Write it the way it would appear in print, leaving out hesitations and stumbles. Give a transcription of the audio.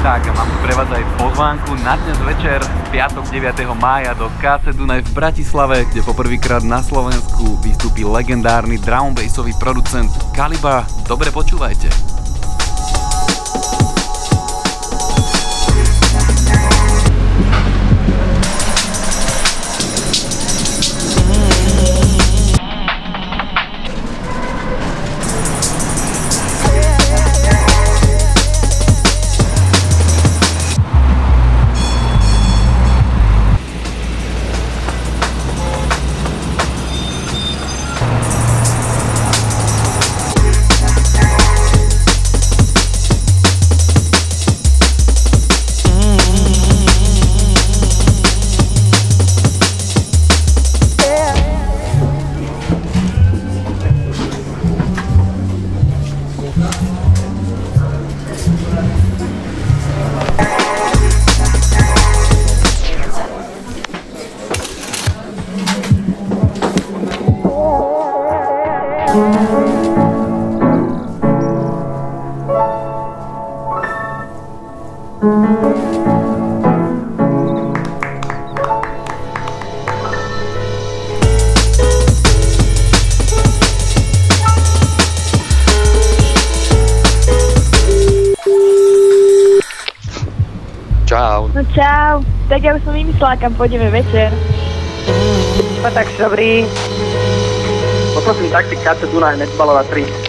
Tak a mám tu pre vás aj pozvánku na dnes večer, piatok 9. mája do KC Dunaj v Bratislave, kde poprvýkrát na Slovensku vystúpi legendárny drum bassový producent Kaliba. Dobre počúvajte. Čau. No čau, tak ja už som vymyslela, kam pôjdeme večer. No tak dobrý. Poprosím taxi KC Dunaj, Netbalová 3.